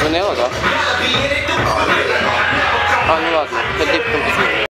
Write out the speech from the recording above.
Звонила, да? А, ну ладно, ходи в компьютер.